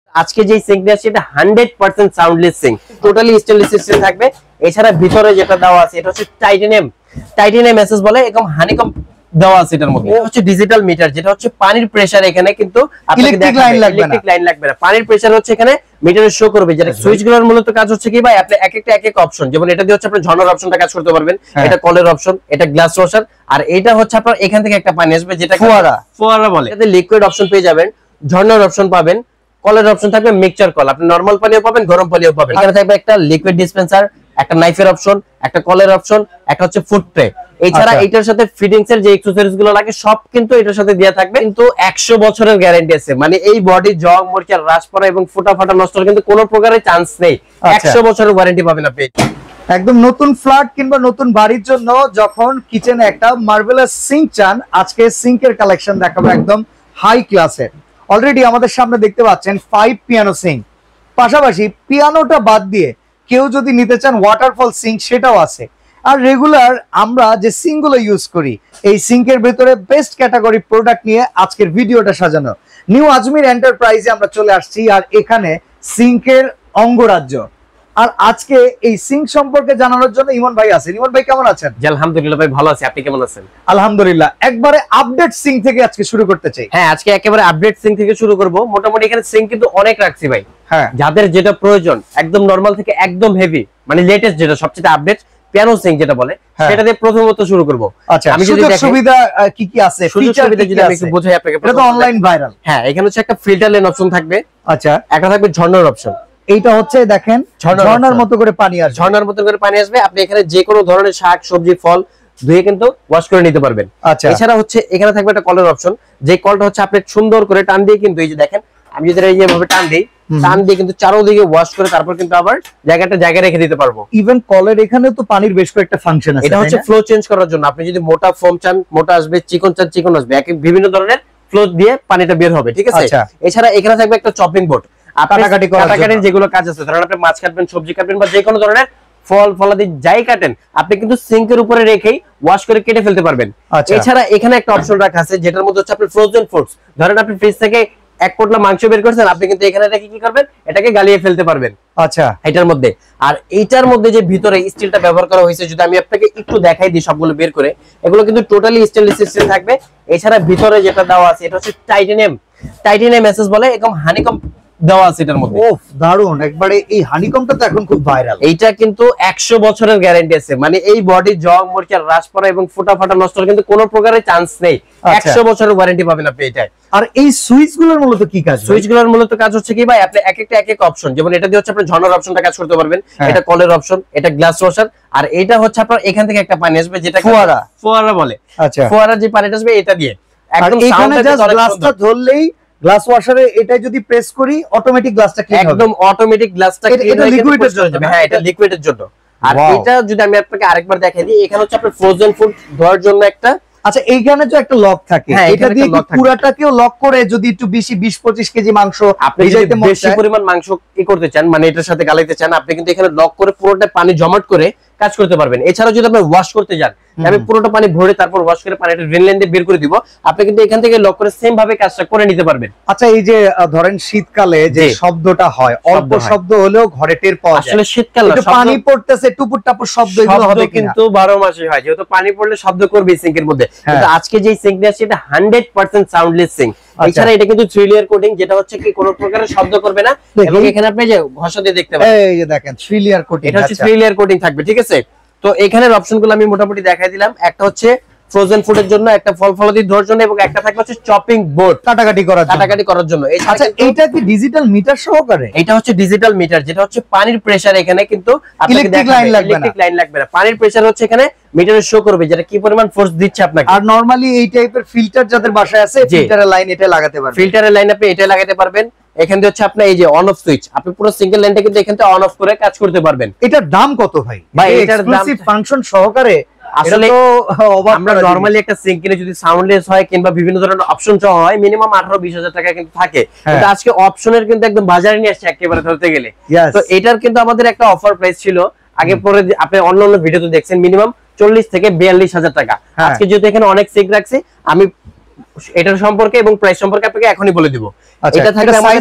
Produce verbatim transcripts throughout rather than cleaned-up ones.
আজকে যে সিঙ্কটা আছে এটা hundred percent soundless sink, totally stainless steel থাকবে। এছাড়া ভিতরে যেটা দেওয়া আছে এটা হচ্ছে টাইটানিয়াম টাইটানিয়াম এসএস বলে, এবং হানিকম দেওয়া আছে এটার মধ্যে। এটা হচ্ছে ডিজিটাল মিটার, যেটা হচ্ছে পানির প্রেসার এখানে কিন্তু ইলেকট্রিক লাইন লাগবে না, ইলেকট্রিক লাইন লাগবে না, পানির প্রেসার হচ্ছে এখানে মিটারে শো করবে। যেটা সুইচগুলোর মূলত কাজ হচ্ছে কি ভাই, আপনি এক একটা এক এক অপশন, যেমন এটা দিয়ে হচ্ছে আপনি ঝর্ণার অপশনটা কাজ করতে পারবেন, এটা কলের অপশন, এটা গ্লাস ওয়াশার, আর এটা হচ্ছে আপনার এখান থেকে একটা পানি আসবে যেটা ফোয়ারা ফোয়ারা বলে। এটাতে লিকুইড অপশন পেয়ে যাবেন, ঝর্ণার অপশন পাবেন, কলের অপশন থাকবে, মিক্সচার কল, আপনি নরমাল পানিও পাবেন, গরম পানিও পাবেন। এখানে থাকবে একটা লিকুইড ডিসপেন্সার, একটা নাইফের অপশন, একটা কলের অপশন, একটা হচ্ছে ফুড ট্রে। এছাড়া এটার সাথে ফিটিংস এর যে অ্যাকসেসরিজ গুলো লাগে সব কিন্তু এটার সাথে দেয়া থাকবে। কিন্তু একশো বছরের গ্যারান্টি আছে, মানে এই বডি জং মরিচা রাশ পড়া এবং ফুটা ফাটা নষ্ট হওয়ার কিন্তু কোনো প্রকারের চান্স নেই। একশো বছরের ওয়ারেন্টি পাবেন আপনি। একদম নতুন ফ্ল্যাট কিংবা নতুন বাড়ির জন্য যখন কিচেনে একটা মার্ভেলাস সিঙ্ক চান, আজকে সিঙ্কের কালেকশন দেখাবো একদম হাই ক্লাসের। অলরেডি আমাদের সামনে দেখতে পাচ্ছেন ফাইভ পিয়ানো সিঙ্ক, পাশাপাশি পিয়ানোটা বাদ দিয়ে কেউ যদি নিতে চান ওয়াটারফল সিঙ্ক সেটাও আছে। আর রেগুলার আমরা যে সিঙ্কগুলো ইউজ করি, এই সিঙ্কের ভেতরে বেস্ট ক্যাটাগরি প্রোডাক্ট নিয়ে আজকের ভিডিওটা সাজানো। নিউ আজমির এন্টারপ্রাইজে আমরা চলে আসছি, আর এখানে সিঙ্কের অঙ্গরাজ্য। আর আজকে এই সিঙ্ক সম্পর্কে জানানোর জন্য ইমন ভাই আছেন। ইমন ভাই কেমন আছেন? জি আলহামদুলিল্লাহ ভাই, ভালো আছি, আপনি কেমন আছেন? আলহামদুলিল্লাহ। একবারে আপডেট সিঙ্ক থেকে আজকে শুরু করতে চাই। হ্যাঁ, আজকে একেবারে আপডেট সিঙ্ক থেকে শুরু করব। মোটামুটি এখানে সিঙ্ক কিন্তু অনেক রাখছি ভাই। হ্যাঁ, যাদের যেটা প্রয়োজন, একদম নরমাল থেকে একদম হেভি, মানে লেটেস্ট যেটা সবচেয়ে আপডেট পিয়ানো সিঙ্ক যেটা বলে, সেটা দিয়ে প্রথমত শুরু করব। আচ্ছা, আমি যদি সুবিধা কি কি আছে, ফিচার সুবিধা যদি আমি একটু বোঝাই আপনাকে। এটা তো অনলাইন ভাইরাল। হ্যাঁ, এখানে হচ্ছে একটা ফিল্টার লেন অপশন থাকবে। আচ্ছা, একটা থাকবে ঝর্ণার অপশন। এইটা হচ্ছে দেখেন ঝর্ণার মতো করে পানি আসবে, ঝর্ণার মতো করে পানি আসবে। আপনি এখানে যে কোনো ধরনের শাক সবজি ফল ধুয়ে কিন্তু ওয়াশ করে নিতে পারবেন। আচ্ছা, এছাড়া হচ্ছে এখানে থাকবে একটা কলের অপশন, যে কলটা হচ্ছে আপনি সুন্দর করে টান দিয়ে কিন্তু এই যে দেখেন, আমি যদি এইভাবে টান দিই, টান দিয়ে কিন্তু চারোদিকে ওয়াশ করে তারপর কিন্তু আবার জায়গাটা জায়গায় রেখে দিতে পারবো। ইভেন কলের এখানে তো পানির বেশ কয়েকটা ফাংশন আছে। এটা হচ্ছে ফ্লো চেঞ্জ করার জন্য, আপনি যদি মোটা ফোম চান মোটা আসবে, চিকন চান চিকন আসবে, এক বিভিন্ন ধরনের ফ্লো দিয়ে পানিটা বের হবে, ঠিক আছে? এছাড়া এখানে থাকবে একটা চপিং বোর্ড, কাটাকাটি কাটাকাটির যেগুলো কাজ আছে, ধরেন আপনি মাছ কাটবেন, সবজি কাটবেন, বা যে কোনো ধরনের ফল ফলাদি যাই কাটেন, আপনি কিন্তু সিঙ্কের উপরে রেখেই ওয়াশ করে কেটে ফেলতে পারবেন। এছাড়া এখানে একটা অপশন রাখা আছে যেটার মধ্যে হচ্ছে আপনি ফ্রোজেন ফুডস, ধরেন আপনি ফ্রিজ থেকে এক পোটলা মাংস বের করছেন, আপনি কিন্তু এখানে রেখে কি করবেন, এটাকে গালিয়ে ফেলতে পারবেন। আচ্ছা, এটার মধ্যে। আর এইটার মধ্যে যে ভিতরে স্টিলটা ব্যবহার করা হয়েছে, যদি আমি আপনাকে একটু দেখাই দিই সবগুলো বের করে, এগুলো কিন্তু টোটালি স্টেনলেস স্টিল থাকবে। এছাড়া ভিতরে যেটা দেওয়া আছে এটা হচ্ছে টাইটানিয়াম টাইটানিয়াম এসএস বলে, এবং হানিকম দেওয়া আছে এটার মধ্যে। ওফ, দারুন। একবারে এই হানিকমটা তো এখন খুব ভাইরাল। এইটা কিন্তু একশো বছরের গ্যারান্টি আছে, মানে এই বডি জং মরিচা রাশ পড়া এবং ফুটা ফাটা নষ্ট হওয়ার কিন্তু কোনো প্রকারের চান্স নেই। একশো বছরের ওয়ারেন্টি পাবেন আপনি এটাই। আর এই সুইচগুলোর মূলত কি কাজ? সুইচগুলোর মূলত কাজ হচ্ছে কি ভাই, আপনি এক একটা এক এক অপশন, যেমন এটা দিয়ে হচ্ছে আপনি ঝর্ণার অপশনটা কাজ করতে পারবেন, এটা কলের অপশন, এটা গ্লাস ওয়াশার, আর এটা হচ্ছে আপনার এখান থেকে একটা পানি আসবে যেটা ফোয়ারা ফোয়ারা বলে। আচ্ছা, ফোয়ারা যে পানিটা আসবে এটা দিয়ে একদম এখানে জাস্ট গ্লাসটা ধরলেই গ্লাস ওয়াশারে এটা যদি প্রেস করি অটোমেটিক গ্লাসটা ক্লিন হবে, একদম অটোমেটিক গ্লাসটা ক্লিন হয়ে লিকুইডের জন্য যাবে। হ্যাঁ, এটা লিকুইডের জন্য। আর এটা যদি আমি আপনাকে আরেকবার দেখাই দিই, এখানে হচ্ছে আপনার ফ্রোজেন ফুড ধোয়ার জন্য একটা। আচ্ছা, এইখানে তো একটা লক থাকে, এটা দিয়ে কি পুরাটাকেও লক করে যদি একটু বেশি বিশ পঁচিশ কেজি মাংস আপনি যদি বেশি পরিমাণ মাংস কি করতে চান, মানে এটার সাথে গালাইতে চান, আপনি কিন্তু এখানে লক করে পুরোটা পানি জমাট করে কাজ করতে পারবেন। এছাড়া যদি আপনি ওয়াশ করতে যান, আমি পুরোটা পানি ভরে তারপর ওয়াশ করে পানিটা ড্রেন লাইন দিয়ে বের করে দিব, আপনি কিন্তু এখান থেকে লক করে সেম ভাবে কাজটা করে নিতে পারবেন। আচ্ছা, এই যে ধরেন শীতকালে যে শব্দটা হয়, অল্প শব্দ হলেও ঘরে টের পাওয়া যায়, আসলে শীতকালে পানি পড়তেছে টুপুর টাপুর শব্দ, এগুলো হবে কিন্তু বারো মাসই হয়, যেহেতু পানি পড়লে শব্দ করবে সিঙ্কের মধ্যে। কিন্তু আজকে যে সিঙ্কটা আছে এটা হান্ড্রেড পার্সেন্ট সাউন্ডলেস সিঙ্ক। এছাড়া এটা কিন্তু থ্রি লেয়ার কোটিং, যেটা হচ্ছে কি কোনো প্রকারের শব্দ করবে না, এবং এখানে আপনি যে ঘষা দিয়ে দেখতে পাবেন, এই যে দেখেন থ্রি লেয়ার কোটিং, এটা হচ্ছে থ্রি লেয়ার কোটিং থাকবে, ঠিক আছে? তো এখানের অপশনগুলো আমি মোটামুটি দেখাই দিলাম। একটা হচ্ছে ফ্রোজেন ফুডের জন্য, একটা ফল ফলাদি ধোয়ার জন্য, এবং একটা থাকবে হচ্ছে চপিং বোর্ড, কাটাকাটি করার জন্য কাটাকাটি করার জন্য। আচ্ছা, এটা কি ডিজিটাল মিটার সহকারে? এটা হচ্ছে ডিজিটাল মিটার, যেটা হচ্ছে পানির প্রেসার এখানে কিন্তু ইলেকট্রিক লাইন লাগবে না, ইলেকট্রিক লাইন লাগবে না, পানির প্রেসার হচ্ছে এখানে মিটারে শো করবে যেটা কি পরিমাণ ফোর্স দিচ্ছে আপনাকে। আর নরমালি এই টাইপের ফিল্টার যাদের বাসায় আছে, ফিল্টারের লাইন এটা লাগাতে পারবেন, ফিল্টারের লাইন আপনি এটা লাগাতে পারবেন। এখানে হচ্ছে আপনার এই যে অন অফ সুইচ, আপনি পুরো সিঙ্গেল লাইনটা কিন্তু এখান থেকে অন অফ করে কাজ করতে পারবেন। এটার দাম কত ভাই? ভাই এটার দাম ফাংশন সহকারে আসলে আমরা নরমালি একটা সিঙ্ক কিনে যদি সাউন্ডলেস হয় কিংবা বিভিন্ন ধরনের অপশন সহ হয়, মিনিমাম আঠারো বিশ হাজার টাকা কিন্তু থাকে। কিন্তু আজকে অপশনের কিন্তু একদম বাজারে নিয়ে আসছে একেবারে ধরতে গেলে। তো এটার কিন্তু আমাদের একটা অফার প্রাইস ছিল আগে, পরে আপনি অন্য অন্য ভিডিওতে দেখছেন মিনিমাম চল্লিশ থেকে বিয়াল্লিশ হাজার টাকা। আজকে যেহেতু এখানে অনেক সিঙ্ক রাখছি, আমি এটার সম্পর্কে এবং প্রাইস সম্পর্কে আপনাকে এখনই বলে দিব। এটা থাকবে সাইজটা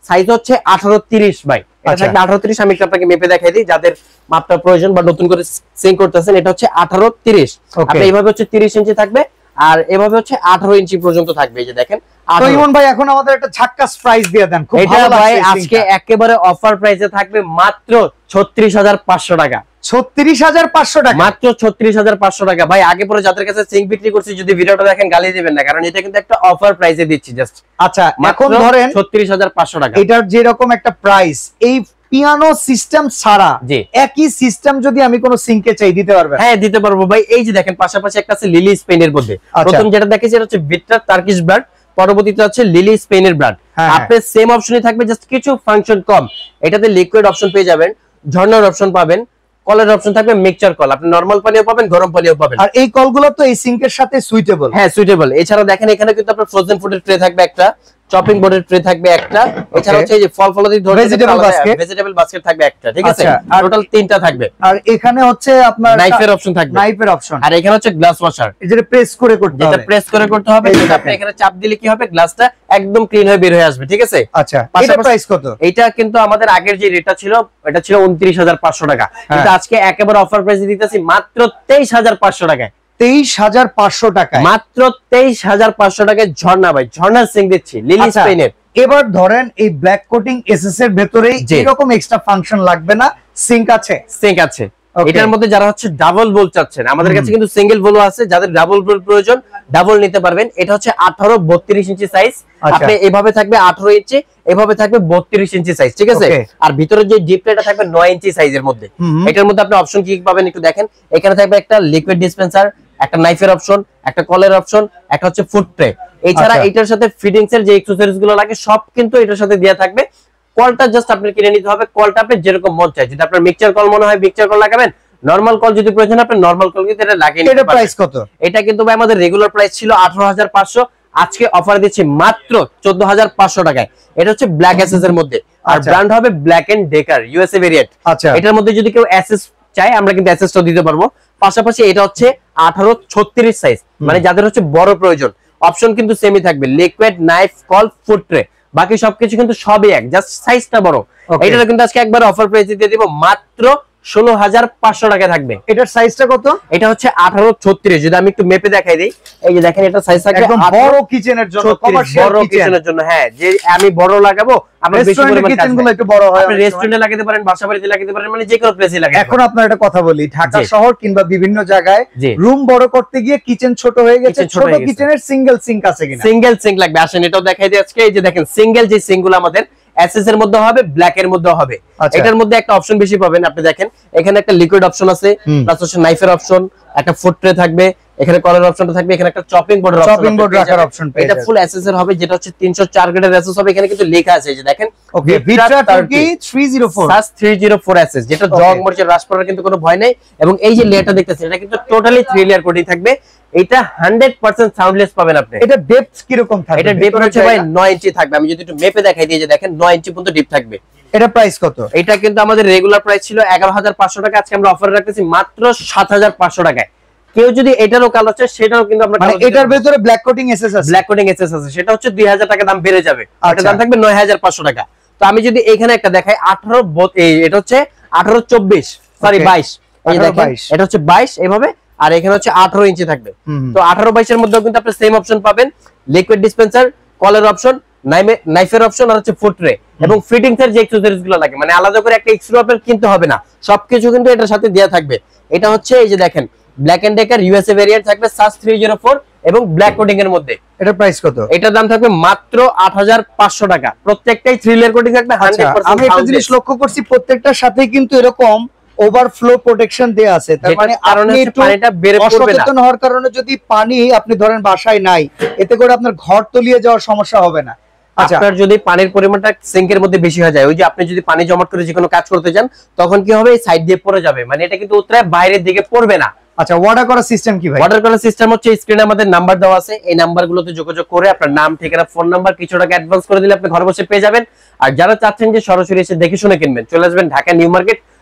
সাইজ হচ্ছে আঠারো তিরিশ ভাই, এটা থাকবে আঠারো তিরিশ। আমি একটু আপনাকে মেপে দেখাই দিই যাদের মাপটা প্রয়োজন বা নতুন করে সিং করতেছেন। এটা হচ্ছে আঠারো তিরিশ, আপনি এইভাবে হচ্ছে তিরিশ ইঞ্চি থাকবে আর এভাবে হচ্ছে আঠারো ইঞ্চি পর্যন্ত থাকবে। এই যে দেখেন। তো ইমন ভাই এখন আমাদের একটা ঝাক্কাস প্রাইস দিয়ে দেন, খুব ভালো লাগছে। ভাই আজকে একেবারে অফার প্রাইসে থাকবে মাত্র ছত্রিশ হাজার পাঁচশো টাকা। ছত্রিশ হাজার পাঁচশো টাকা, মাত্র ছত্রিশ হাজার পাঁচশো টাকা। ভাই আগে পরে যাদের কাছে সিং বিক্রি করছি যদি ভিডিওটা দেখেন গালি দিবেন না, কারণ এটা কিন্তু একটা অফার প্রাইসে দিচ্ছি জাস্ট। আচ্ছা এখন ধরেন ছত্রিশ হাজার পাঁচশো টাকা, এটার যেরকম একটা প্রাইস, এই পিয়ানো সিস্টেম ছাড়া একই সিস্টেম যদি আমি কোন সিঙ্কে চাই দিতে পারবেন? হ্যাঁ দিতে পারবো ভাই। এই যে দেখেন পাশাপাশি একটা আছে লিলি স্পেনের মধ্যে। প্রথম যেটা দেখেছি এটা হচ্ছে ভিক্টর টার্কিশ ব্র্যান্ড, পরবর্তীতে হচ্ছে লিলি স্পেনের ব্র্যান্ড। আপনি সেম অপশনই থাকবে, জাস্ট কিছু ফাংশন কম। এটাতে লিকুইড অপশন পেয়ে যাবেন, ঝর্ণার অপশন পাবেন, কলের অপশন থাকবে, মিক্সচার কল, আপনি নরমাল পানিও পাবেন, গরম পানিও পাবেন। আর এই কলগুলো তো এই সিঙ্কের সাথে সুইটেবল। হ্যাঁ সুইটেবল। এছাড়া দেখেন এখানে কিন্তু আপনার ফ্রোজেন ফুডের ট্রে থাকবে একটা, চপিং বোর্ডের ট্রে থাকবে একটা, এছাড়া হচ্ছে এই যে ফল ফলাদি ধরে ভেজিটেবল বাস্কেট, ভেজিটেবল বাস্কেট থাকবে একটা, ঠিক আছে? টোটাল তিনটা থাকবে। আর এখানে হচ্ছে আপনার নাইফের অপশন থাকবে, নাইফের অপশন। আর এখানে হচ্ছে গ্লাস ওয়াশার, যেটা প্রেস করে করতে হবে, যেটা প্রেস করে করতে হবে। আপনি এখানে চাপ দিলে কি হবে, গ্লাসটা একদম ক্লিন হয়ে বের হয়ে আসবে, ঠিক আছে? আচ্ছা এটা প্রাইস কত? এটা কিন্তু আমাদের আগের যে রেটটা ছিল এটা ছিল উনত্রিশ হাজার পাঁচশো টাকা, কিন্তু আজকে একেবারে অফার প্রাইসে দিতেছি মাত্র তেইশ হাজার পাঁচশো টাকায়। তেইশ হাজার পাঁচশো টাকা, মাত্র তেইশ হাজার পাঁচশো টাকায় ঝর্ণা ভাই, ঝর্ণার সিং দিচ্ছি লিলি স্পেনের। এবার ধরেন এই ব্ল্যাক কোটিং এসএস এর ভেতরেই এরকম এক্সট্রা ফাংশন লাগবে না, সিঙ্ক আছে? সিঙ্ক আছে। এটার মধ্যে যারা হচ্ছে ডাবল বোল চাচ্ছেন, আমাদের কাছে কিন্তু সিঙ্গেল বোল আছে, যাদের ডাবল বোল প্রয়োজন ডাবল নিতে পারবেন। এটা হচ্ছে আঠারো বত্রিশ ইঞ্চি সাইজ, আপনি এভাবে থাকবে আঠারো ইঞ্চি, এভাবে থাকবে বত্রিশ ইঞ্চি সাইজ, ঠিক আছে? আর ভিতরে যে ডিপ প্লেটটা থাকবে নয় ইঞ্চি সাইজের মধ্যে। এটার মধ্যে আপনি অপশন কি পাবেন একটু দেখেন। এখানে থাকবে একটা লিকুইড ডিসপেন্সার, একটা নাইফের অপশন, একটা কলের অপশন, একটা হচ্ছে ফুড ট্রে। এছাড়া এটার সাথে ফিটিংস এর যে অ্যাকসেসরিজ গুলো লাগে সব কিন্তু এটার সাথে দেয়া থাকবে। কলটা জাস্ট আপনি কিনে নিতে হবে, কলটা আপনি যেরকম মন চায়, যদি আপনার মিক্সচার কল মনে হয় মিক্সচার কল লাগাবেন, নরমাল কল যদি প্রয়োজন আপনি নরমাল কল কিন্তু এটা লাগিয়ে নিতে পারবেন। এটা প্রাইস কত? এটা কিন্তু ভাই আমাদের রেগুলার প্রাইস ছিল আঠারো হাজার পাঁচশো, আজকে অফার দিচ্ছি মাত্র চোদ্দ হাজার পাঁচশো টাকায়। এটা হচ্ছে ব্ল্যাক এসএস এর মধ্যে, আর ব্র্যান্ড হবে Black and Decker USA variant. আচ্ছা এটার মধ্যে যদি কেউ এসএস চাই আমরা কিন্তু এসএসটা দিতে পারবো। পাশাপাশি এটা হচ্ছে আঠারো ছত্রিশ সাইজ, মানে যাদের হচ্ছে বড় প্রয়োজন, অপশন কিন্তু সেমই থাকবে, লিকুইড, নাইফ, কল, ফুড ট্রে, বাকি সবকিছু কিন্তু সবই এক, জাস্ট সাইজটা বড়। এটা কিন্তু আজকে একবার অফার প্রাইসে দিয়ে দিব মাত্র ষোলো হাজার পাঁচশো টাকা থাকবে। এটার সাইজটা কত? এটা হচ্ছে আঠারো ছত্রিশ। যদি আমি একটু মেপে দেখাই দিই, এই যে দেখেন এটা সাইজ থাকবে একদম বড় কিচেনের জন্য, কমার্শিয়াল বড় কিচেনের জন্য। হ্যাঁ যে আমি বড় লাগাবো, আমরা বেশি পরিমাণ কিচেনগুলো একটু বড় হয়, আপনি রেস্টুরেন্টে লাগাতে পারেন, বাসাবাড়িতে লাগাতে পারেন, মানে যে কোনো প্লেসে লাগাতে পারেন। এখন আপনার একটা কথা বলি, ঢাকা শহর কিংবা বিভিন্ন জায়গায় রুম বড় করতে গিয়ে কিচেন ছোট হয়ে গেছে, ছোট কিচেনের সিঙ্গেল সিঙ্ক আছে কিনা? সিঙ্গেল সিঙ্ক লাগবে, আসেন এটাও দেখাই দিই আজকে। এই যে দেখেন সিঙ্গেল যে সিঙ্কগুলো আমাদের এসএস এর মধ্যে হবে, ব্ল্যাক এর মধ্যে হবে। এটার মধ্যে একটা অপশন বেশি পাবেন, আপনি দেখেন এখানে একটা লিকুইড অপশন আছে, প্লাস হচ্ছে নাইফের অপশন, একটা ফুড ট্রে থাকবে, এখানে কলার অপশনটা থাকবে, এখানে একটা চপিং বোর্ডের অপশন, চপিং বোর্ড রাখার অপশন পেয়ে যাবেন। এটা ফুল এসএস এর হবে, যেটা হচ্ছে তিনশো চার গ্রেডের এসএস হবে। এখানে কিন্তু লেখা আছে, এই যে দেখেন ওকে ভিট্রা টার্কি তিনশো ফোর সাস তিনশো ফোর এসএস, যেটা জং মরিচের রাশ পড়ার কিন্তু কোনো ভয় নাই। এবং এই যে লেয়ারটা দেখতেছেন এটা কিন্তু টোটালি থ্রি লেয়ার কোটিং থাকবে। এটা হান্ড্রেড পার্সেন্ট সাউন্ডলেস পাবেন আপনি। এটা ডেপথ কি রকম থাকবে? এটা ডেপথ হচ্ছে ভাই নয় ইঞ্চি থাকবে। আমি যদি একটু মেপে দেখাই দিই, যে দেখেন নয় ইঞ্চি পর্যন্ত ডিপ থাকবে। এটা প্রাইস কত? এটা কিন্তু আমাদের রেগুলার প্রাইস ছিল এগারো হাজার পাঁচশো টাকা, আজকে আমরা অফারে রাখতেছি মাত্র সাত হাজার পাঁচশো টাকায়। কেউ যদি এটারও কালার চায় সেটাও কিন্তু আমরা, মানে এটার ভিতরে ব্ল্যাক কোটিং এসএস আছে, ব্ল্যাক কোটিং এসএস আছে, সেটা হচ্ছে দুই হাজার টাকা দাম বেড়ে যাবে, এটা দাম থাকবে নয় হাজার পাঁচশো টাকা। তো আমি যদি এখানে একটা দেখাই আঠারো, এটা হচ্ছে আঠারো চব্বিশ সরি বাইশ, এই দেখেন এটা হচ্ছে বাইশ এভাবে, আর এখানে হচ্ছে আঠারো ইঞ্চি থাকবে। তো আঠারো বাইশ এর মধ্যেও কিন্তু আপনি সেম অপশন পাবেন, লিকুইড ডিসপেন্সার, কলের অপশন, নাইফের অপশন, আর হচ্ছে ফুড ট্রে এবং ফিটিংস এর যে অ্যাকসেসরিজ গুলো লাগে, মানে আলাদা করে একটা এক্সট্রা আপনার কিনতে হবে না, সবকিছু কিন্তু এটার সাথে দেয়া থাকবে। এটা হচ্ছে এই যে দেখেন Black and Decker USA variant থাকবে সাস তিনশো ফোর এবং ব্ল্যাক কোটিং এর মধ্যে। এটা প্রাইস কত? এটার দাম থাকবে মাত্র আট হাজার পাঁচশো টাকা। প্রত্যেকটাই থ্রি লেয়ার কোটিং থাকবে হান্ড্রেড পার্সেন্ট। আমি একটা জিনিস লক্ষ্য করছি, প্রত্যেকটার সাথে কিন্তু এরকম ওভারফ্লো প্রোটেকশন দেয়া আছে, তার মানে আপনি একটু পানিটা বের করবে না, অসচেতন হওয়ার কারণে যদি পানি আপনি ধরেন বাসায় নাই, এতে করে আপনার ঘর তলিয়ে যাওয়ার সমস্যা হবে না। আচ্ছা, আপনার যদি পানির পরিমাণটা সিঙ্কের মধ্যে বেশি হয়ে যায়, ওই যে আপনি যদি পানি জমাট করে যে কোনো কাজ করতে যান, তখন কি হবে, এই সাইড দিয়ে পড়ে যাবে, মানে এটা কিন্তু উত্তরে বাইরের দিকে পড়বে না। আচ্ছা, ওয়াটার করার সিস্টেম কি ভাই? ওয়াটার করার সিস্টেম হচ্ছে স্ক্রিনে আমাদের নাম্বার দেওয়া আছে, এই নাম্বারগুলোতে যোগাযোগ করে আপনার নাম, ঠিকানা, ফোন নাম্বার, কিছু টাকা অ্যাডভান্স করে দিলে আপনি ঘরে বসে পেয়ে যাবেন। আর যারা চাচ্ছেন যে সরাসরি এসে দেখে শুনে কিনবেন, চলে আসবেন ঢাকা নিউ মার্কেট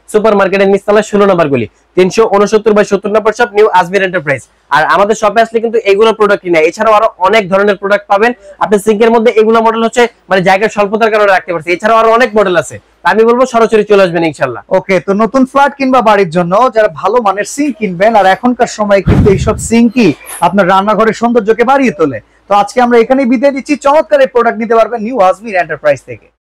সুপার মার্কেটের নিচতলা ষোলো নম্বর গলি, তিনশো উনসত্তর বাই সত্তর number shop, new Ajmer enterprise. আর আমাদের শপে আসলে কিন্তু এগুলো প্রোডাক্টই না, এছাড়াও আরো অনেক ধরনের প্রোডাক্ট পাবেন। আপনি সিঙ্কের মধ্যে এগুলো মডেল হচ্ছে মানে জায়গার স্বল্পতার কারণে রাখতে পারছি, এছাড়াও আরো অনেক মডেল আছে, আমি বলবো সরাসরি চলে আসবেন ইনশাআল্লাহ। ওকে, তো নতুন ফ্ল্যাট কিংবা বাড়ির জন্য যারা ভালো মানের সিঙ্ক কিনবেন, আর এখনকার সময় কিন্তু এইসব সিঙ্কই আপনার রান্নাঘরের সৌন্দর্যকে বাড়িয়ে তোলে। তো আজকে আমরা এখানেই বিদায় দিচ্ছি, চমৎকার এই প্রোডাক্ট নিতে পারবেন নিউ আজমির এন্টারপ্রাইজ থেকে।